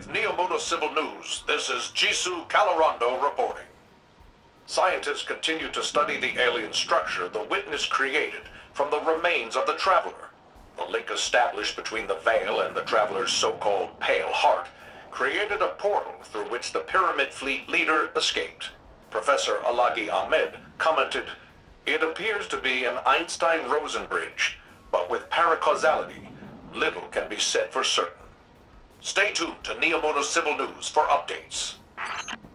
Neomuna Civil News, this is Jisu Calerondo reporting. Scientists continue to study the alien structure the witness created from the remains of the Traveler. The link established between the veil and the Traveler's so-called pale heart created a portal through which the Pyramid Fleet leader escaped. Professor Alagi Ahmed commented, "It appears to be an Einstein-Rosen Bridge, but with paracausality, little can be said for certain." Stay tuned to Neomuna Civil News for updates.